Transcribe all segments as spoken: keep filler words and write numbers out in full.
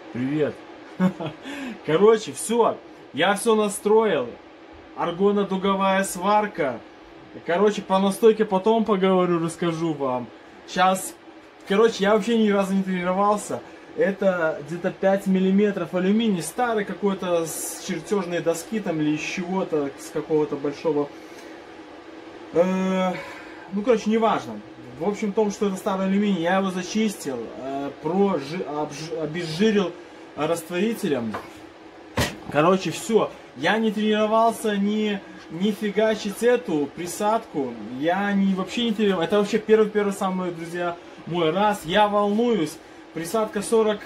Привет. Короче, все. Я все настроил. Аргонодуговая сварка. Короче, по настойке потом поговорю, расскажу вам. Сейчас, короче, я вообще ни разу не тренировался. Это где-то пять миллиметров алюминий. Старый какой-то с чертежной доски там или из чего-то, с какого-то большого... Э, ну, короче, неважно. В общем, в том, что это старый алюминий, я его зачистил, э, прожи, обж, обезжирил растворителем. Короче, все. Я не тренировался ни, ни фигачить эту присадку. Я не, вообще не тренировался. Это вообще первый-первый самый, друзья, мой раз. Я волнуюсь. Присадка сорок...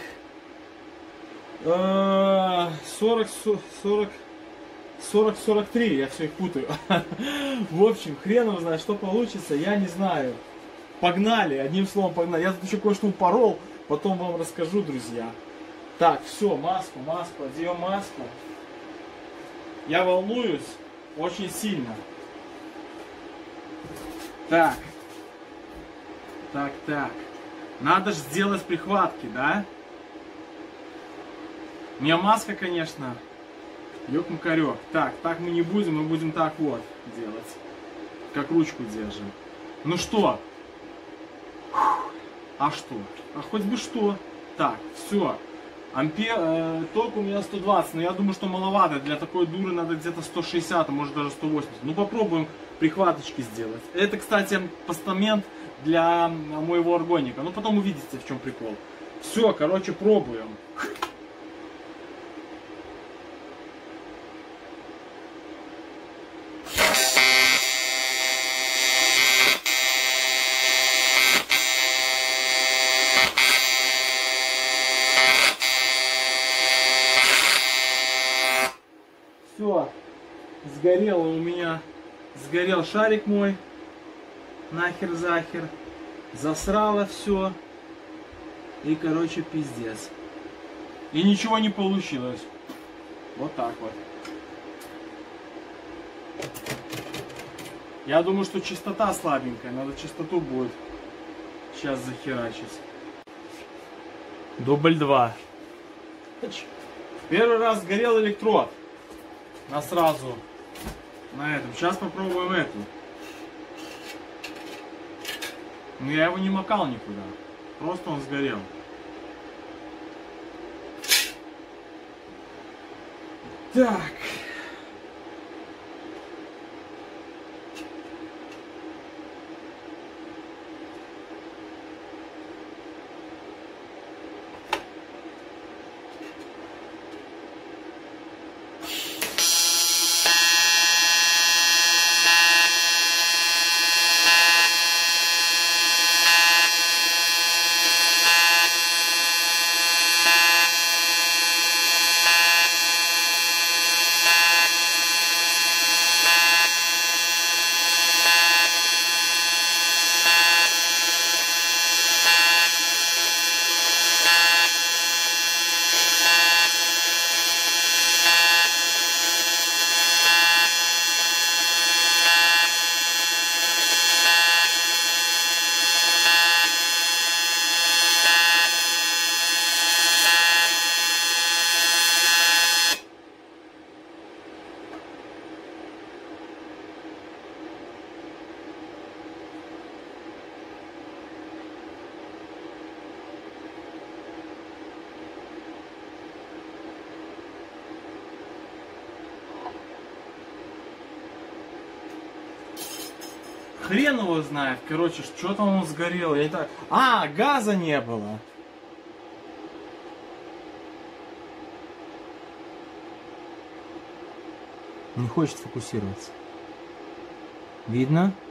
Э, сорок... сорок... сорок сорок три. Я все их путаю. В общем, хрен его знает, что получится. Я не знаю. Погнали. Одним словом, погнали. Я тут еще кое-что упорол. Потом вам расскажу, друзья. Так, все, маску, маску. Одеваем маску. Я волнуюсь очень сильно. Так. Так, так. Надо же сделать прихватки, да? У меня маска, конечно. Ёк-макарёк. Так, так мы не будем, мы будем так вот делать. Как ручку держим. Ну что? А что? А хоть бы что. Так, все. Ампер, э, ток у меня сто двадцать, но я думаю, что маловато. Для такой дуры надо где-то сто шестьдесят, а может даже сто восемьдесят. Ну попробуем прихваточки сделать. Это, кстати, постамент для моего аргоника. Ну потом увидите, в чем прикол. Все, короче, пробуем. Все, сгорело у меня, сгорел шарик мой, нахер-захер, засрало все, и, короче, пиздец. И ничего не получилось. Вот так вот. Я думаю, что частота слабенькая, надо частоту будет сейчас захерачить. Дубль два. Первый раз сгорел электрод. На сразу на этом. Сейчас попробуем эту. Но я его не макал никуда. Просто он сгорел. Так. Хрен его знает, короче, что там он сгорел, я не так... А, газа не было. Не хочет фокусироваться. Видно?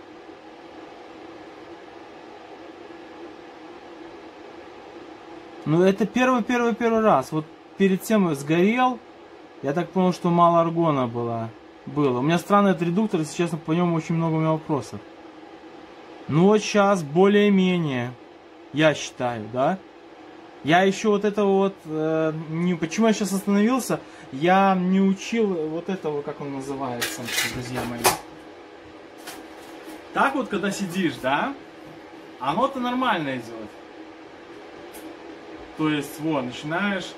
Ну это первый-первый-первый раз. Вот перед тем сгорел. Я так понял, что мало аргона было. Было. У меня странный этот редуктор, если честно, по нему очень много у меня вопросов. Ну вот сейчас более-менее, я считаю, да? Я еще вот этого вот, э, не, почему я сейчас остановился, я не учил вот этого, как он называется, друзья мои. Так вот, когда сидишь, да, оно-то нормально идет. То есть, вот, начинаешь...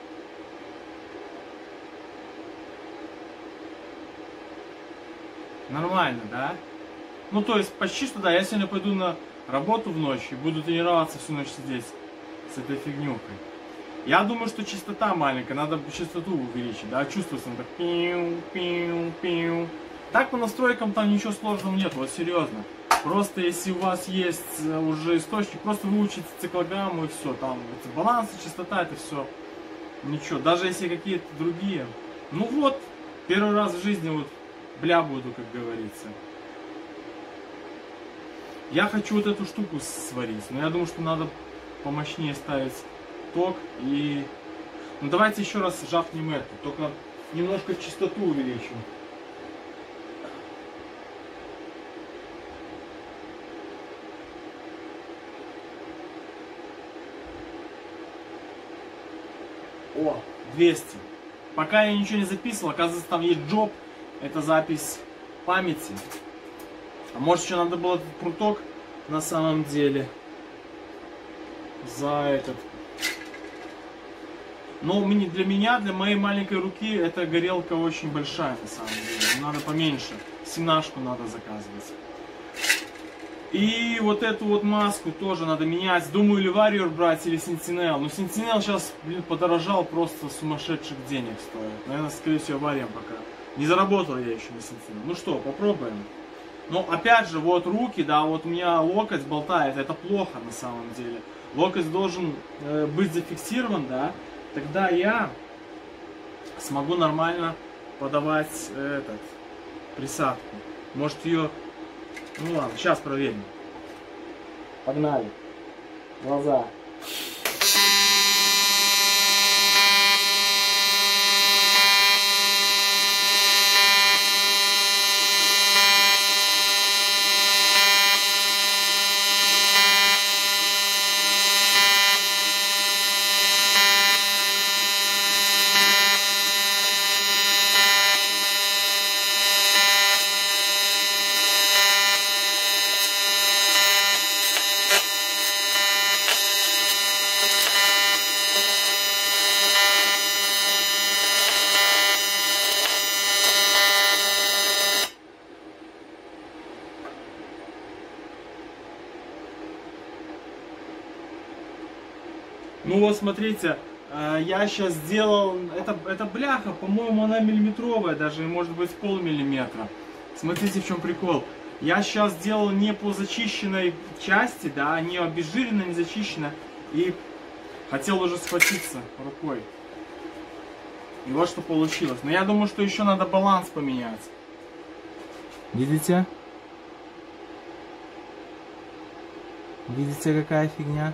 Нормально, да? Ну, то есть, почти что, да, я сегодня пойду на работу в ночь и буду тренироваться всю ночь сидеть с этой фигнюкой. Я думаю, что частота маленькая, надо частоту увеличить, да, чувствуется, он так пиу, пиу, пиу. Так по настройкам там ничего сложного нет, вот серьезно. Просто если у вас есть уже источник, просто выучите циклограмму и все, там баланс, частота, это все. Ничего, даже если какие-то другие. Ну вот, первый раз в жизни вот бля буду, как говорится. Я хочу вот эту штуку сварить, но я думаю, что надо помощнее ставить ток и... Ну давайте еще раз жахнем эту, только немножко частоту увеличим. О, двести. Пока я ничего не записывал, оказывается, там есть джоб. Это запись памяти. А может, еще надо было этот пруток на самом деле за этот. Но для меня, для моей маленькой руки, эта горелка очень большая на самом деле. Надо поменьше. Семнашку надо заказывать. И вот эту вот маску тоже надо менять. Думаю, или Warrior брать, или Sentinel. Но Sentinel сейчас, блин, подорожал, просто сумасшедших денег стоит. Наверное, скорее всего, Warrior пока. Не заработал я еще на Sentinel. Ну что, попробуем. Но опять же, вот руки, да, вот у меня локоть болтает. Это плохо на самом деле. Локоть должен э, быть зафиксирован, да. Тогда я смогу нормально подавать э, этот, присадку. Может ее... Ну ладно, сейчас проверим. Погнали. Глаза. Ну вот смотрите, я сейчас сделал, это, это бляха, по-моему, она миллиметровая, даже может быть полмиллиметра. Смотрите, в чем прикол. Я сейчас сделал не по зачищенной части, да, не обезжиренно, не зачищенно. И хотел уже схватиться рукой. И вот что получилось. Но я думаю, что еще надо баланс поменять. Видите? Видите, какая фигня?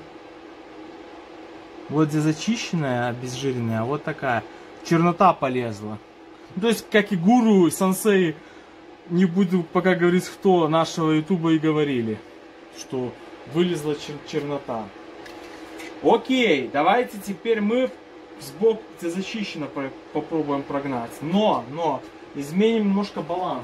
Вот где зачищенная, обезжиренная, а вот такая. Чернота полезла. То есть, как и гуру, сенсей, не буду пока говорить, кто нашего ютуба и говорили, что вылезла чер чернота. Окей, давайте теперь мы сбоку, где зачищено, попробуем прогнать. Но, но, изменим немножко баланс.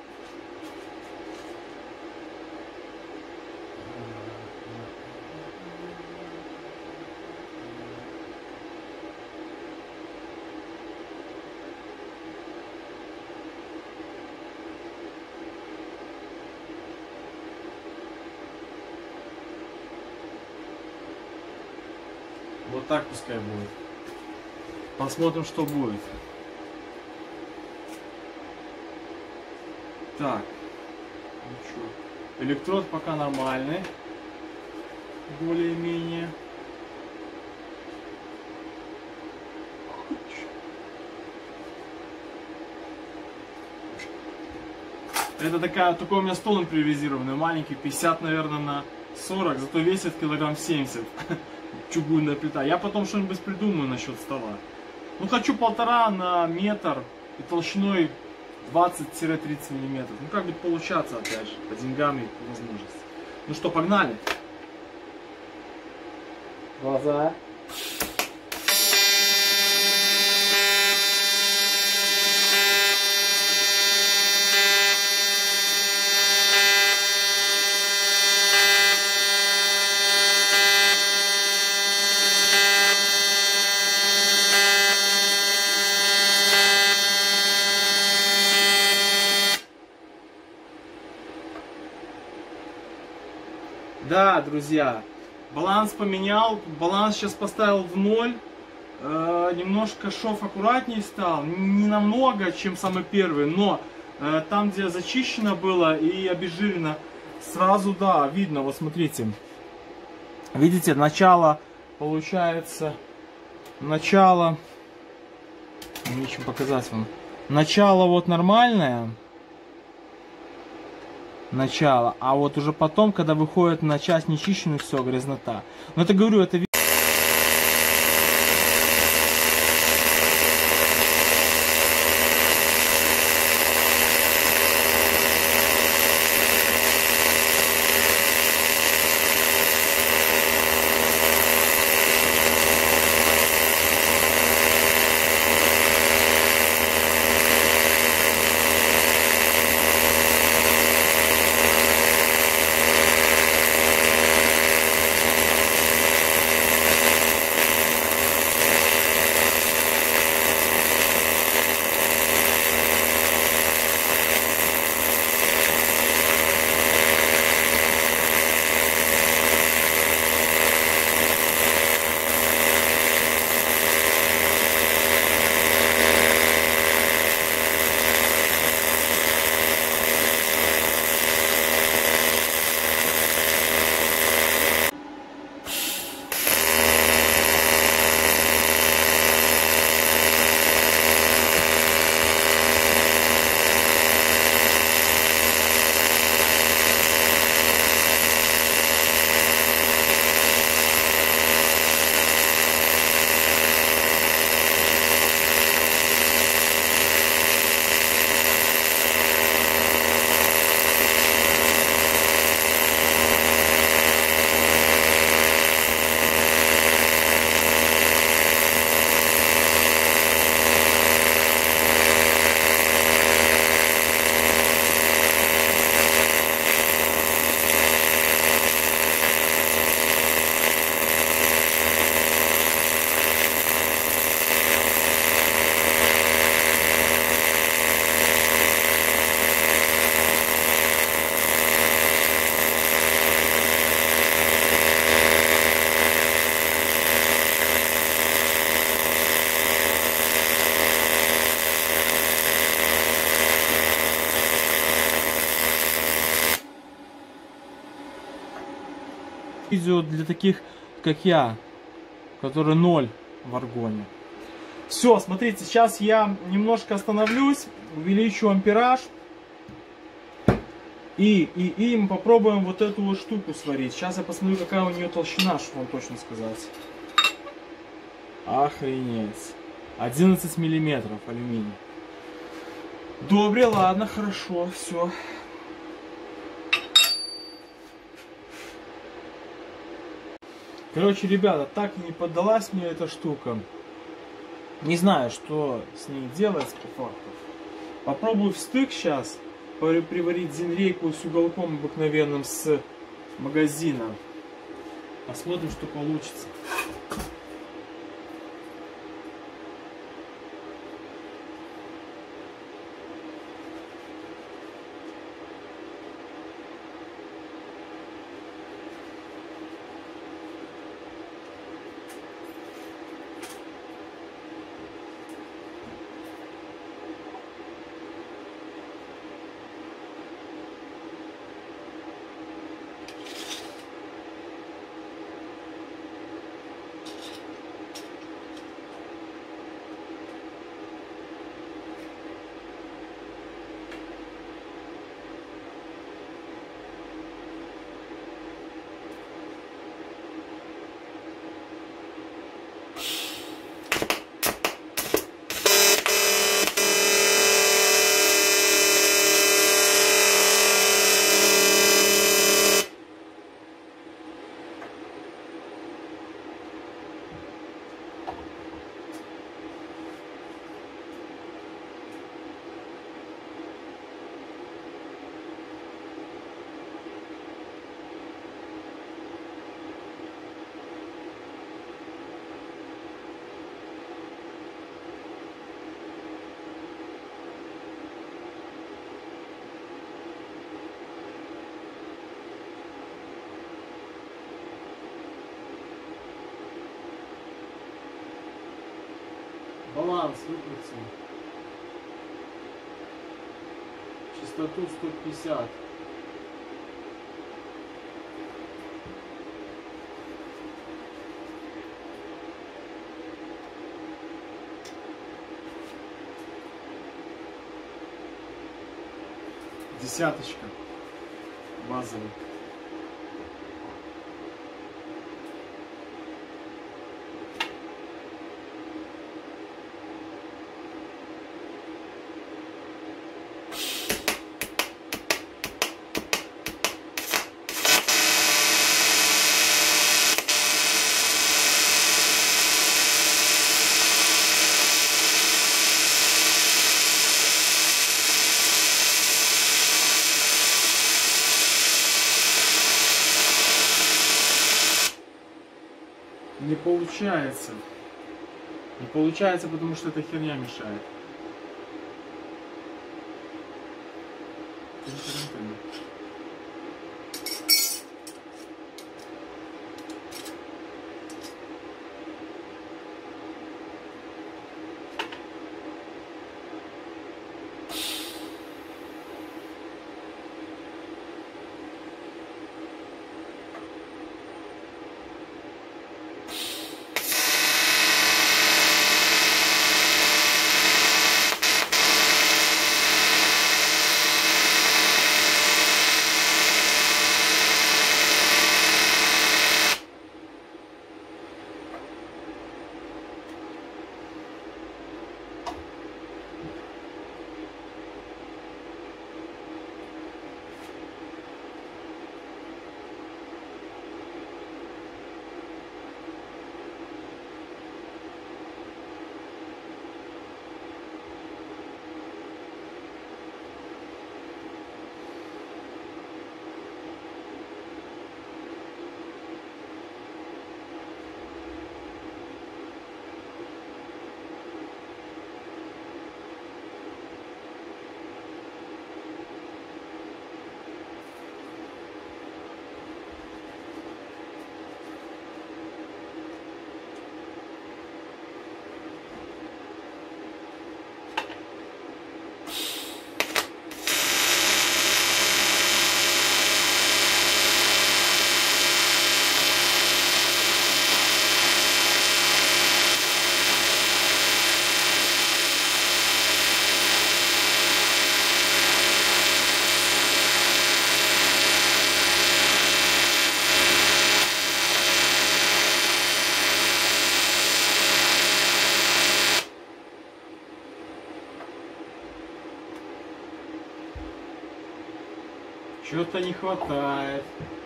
Вот так пускай будет. Посмотрим, что будет. Так. Ничего. Электрод пока нормальный. Более-менее. Это такая, такой у меня стол импровизированный, маленький, пятьдесят, наверное, на сорок, зато весит килограмм семьдесят. Чугунная плита. Я потом что-нибудь придумаю насчет стола. Ну, хочу полтора на метр и толщиной двадцать-тридцать миллиметров. Ну, как будет получаться, опять же, по деньгам и по возможности. Ну что, погнали. Глаза. Да, друзья, баланс поменял, баланс сейчас поставил в ноль. Э, немножко шов аккуратнее стал, не намного, чем самый первый, но э, там, где зачищено было и обезжирено, сразу, да, видно, вот смотрите. Видите, начало, получается, начало, нечем показать вам. Начало вот нормальное. Начало, а вот уже потом, когда выходит на часть нечищенную, все, грязнота. Но это, говорю, это видео для таких, как я, которые ноль в аргоне. Все, смотрите, сейчас я немножко остановлюсь, увеличу ампераж. И, и, и мы попробуем вот эту вот штуку сварить. Сейчас я посмотрю, какая у нее толщина, чтобы вам точно сказать. Охренеть. одиннадцать миллиметров алюминий. Добре, ладно, хорошо, все. Короче, ребята, так и не поддалась мне эта штука. Не знаю, что с ней делать по факту. Попробую в стык сейчас приварить зинрейку с уголком обыкновенным с магазина. Посмотрим, что получится. Баланс выкрутим. Частоту сто пятьдесят. Десяточка базовый. Не получается. Не получается, потому что эта херня мешает. Чего-то не хватает.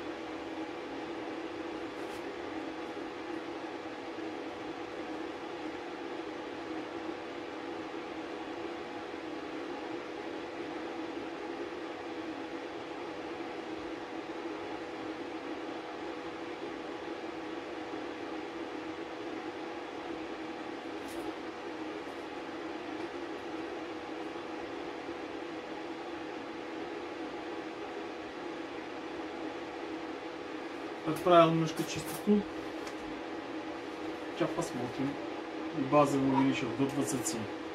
Отправил немножко частоту. Сейчас посмотрим. И базовый увеличил до двадцати.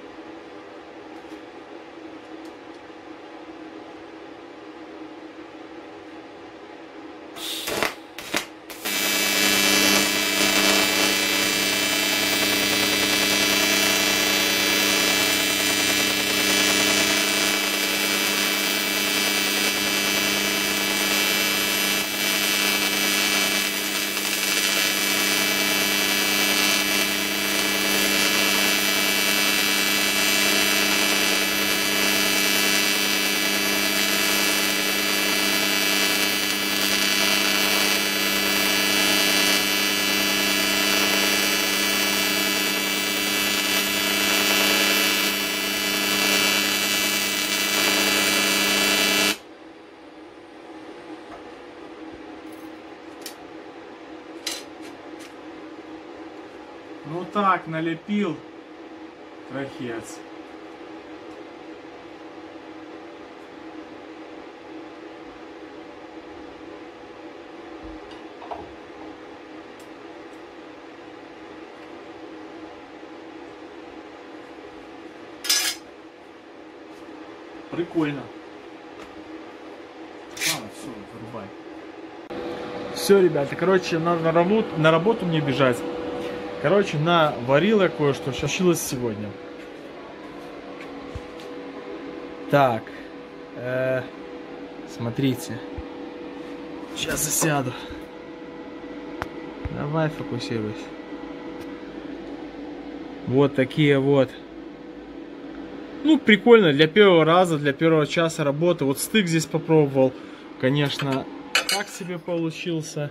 Ну так, налепил трахец. Прикольно. А, все, вырубай. Все, ребята, короче, надо на работу, на работу мне бежать. Короче, наварил я кое-что, что случилось сегодня. Так, э, смотрите. Сейчас засяду. Давай, фокусируйся. Вот такие вот. Ну, прикольно, для первого раза, для первого часа работы. Вот стык здесь попробовал. Конечно, так себе получился.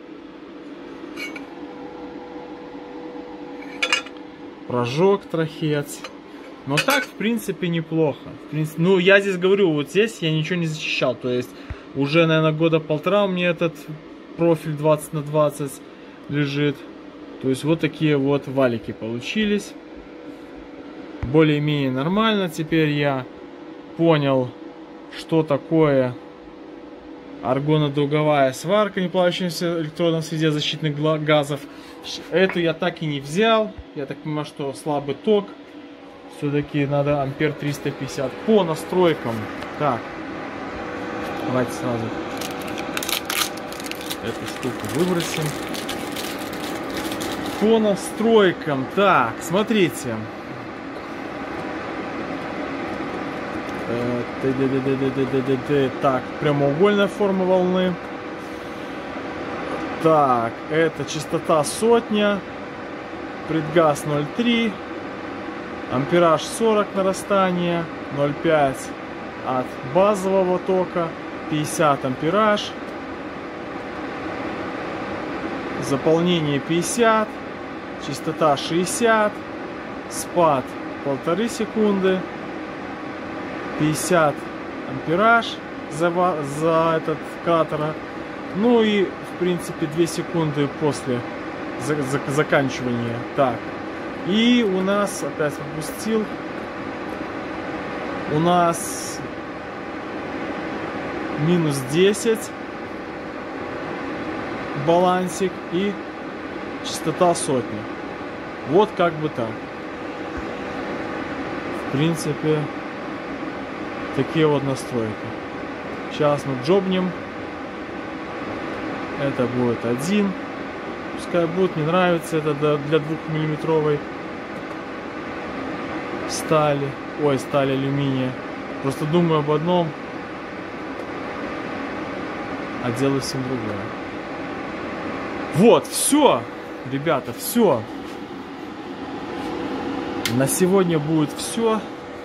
Прожег трахец. Но так, в принципе, неплохо. В принципе, ну, я здесь говорю, вот здесь я ничего не защищал. То есть, уже, наверное, года полтора у меня этот профиль двадцать на двадцать лежит. То есть, вот такие вот валики получились. Более-менее нормально. Теперь я понял, что такое аргонодуговая сварка, не плавающаяся в электродном среде защитных газов. Эту я так и не взял. Я так понимаю, что слабый ток. Все-таки надо ампер триста пятьдесят. По настройкам. Так. Давайте сразу эту штуку выбросим. По настройкам. Так, смотрите. Так, прямоугольная форма волны. Так, это частота сотня. Предгаз ноль целых три десятых. Ампераж сорок нарастания. ноль целых пять десятых от базового тока. пятьдесят ампераж. Заполнение пятьдесят. Частота шестьдесят. Спад полторы секунды. пятьдесят ампераж за, за этот кратера. Ну и в принципе две секунды после за, за, заканчивания. Так. И у нас опять пропустил. У нас минус десять балансик и частота сотни. Вот как бы так. В принципе, такие вот настройки. Сейчас мы джобнем. Это будет один. Пускай будет, не нравится это для двухмиллиметровой стали. Ой, стали алюминия. Просто думаю об одном, а делаю всем другое. Вот, все, ребята, все. На сегодня будет все.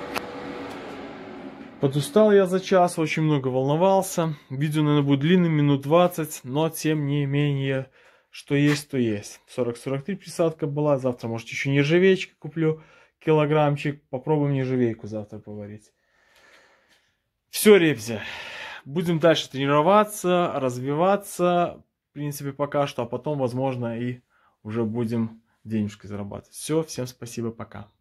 Подустал я за час, очень много волновался. Видео, наверное, будет длинным, минут двадцать, но тем не менее, что есть, то есть. сорок сорок три присадка была, завтра, может, еще нержавеечка куплю, килограммчик. Попробуем нержавейку завтра поварить. Все, ребзя, будем дальше тренироваться, развиваться, в принципе, пока что, а потом, возможно, и уже будем денежки зарабатывать. Все, всем спасибо, пока.